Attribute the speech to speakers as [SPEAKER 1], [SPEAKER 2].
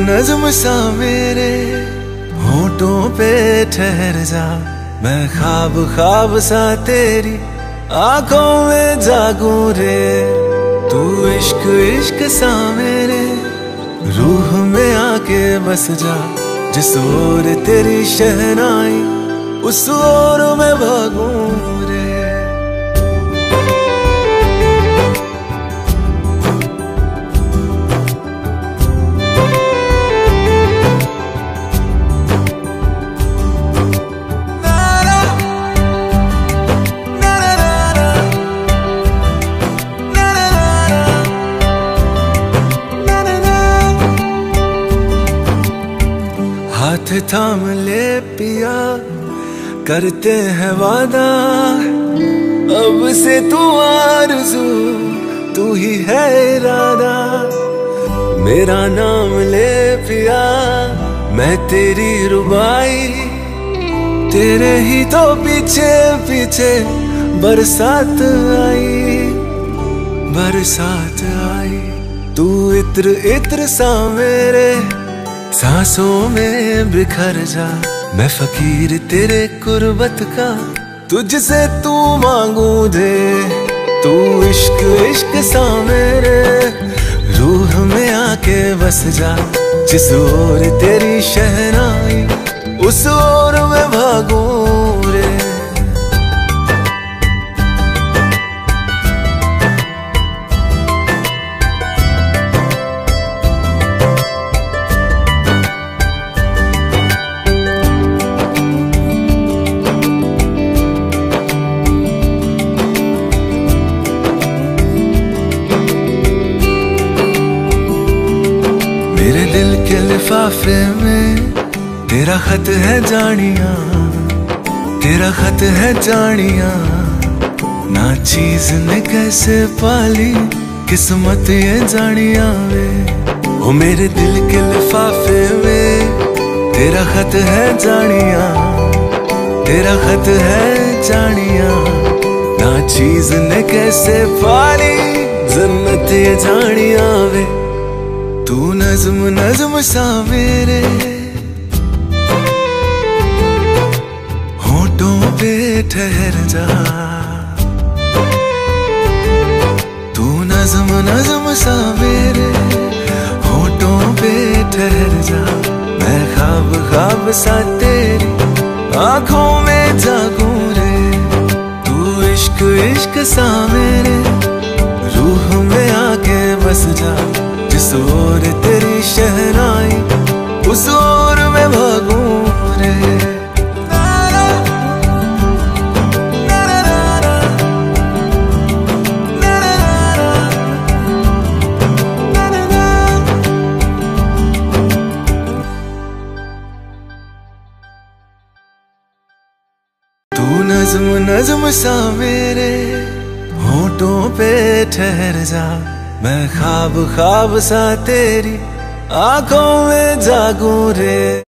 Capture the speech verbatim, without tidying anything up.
[SPEAKER 1] नज्म सा मेरे होठों पे ठहर जा, मैं ख्वाब ख्वाब सा तेरी आंखों में जागूं रे। तू इश्क इश्क सा मेरे रूह में आके बस जा, जिस ओर तेरी शहनाई उस ओर मैं भागूं रे। हाथ थाम ले पिया, करते हैं वादा, अब से तू आरज़ू तू ही है इरादा। मेरा नाम ले पिया, मैं तेरी रुबाई, तेरे ही तो पीछे पीछे बरसात आई, बरसात आई। तू इत्र इत्र सा मेरे सांसों में बिखर जा, मैं फकीर तेरे कुर्बत का तुझसे तू मांगू दे। तू इश्क इश्क सा मेरे रूह में आके बस जा, जिस ओर तेरी शहनाई उस ओर मैं भागूं रे। मेरे दिल के लिफाफे में तेरा खत है जानिया, तेरा खत है जानिया। ना चीज ने कैसे पाली किस्मत ये जानिया वे। ओ मेरे दिल के लिफाफे में तेरा खत है जानिया, तेरा खत है जानिया। ना चीज ने कैसे पाली जन्नत ये जानिया वे। तू नज्म नज्म सा मेरे होठों पे ठहर जा, तू नज्म नज्म सा मेरे होठों पे ठहर जा। मैं ख्वाब ख्वाब सा तेरी आंखों में जागूं रे। तू इश्क इश्क सा मेरे रूह में आके बस जा, जिस ओर तेरी शहनाई उस ओर मैं भागूं रे। तू नज्म नज्म सा मेरे होठों पे ठहर जा, मैं ख्वाब ख्वाब सा तेरी आंखों में जागूं रे।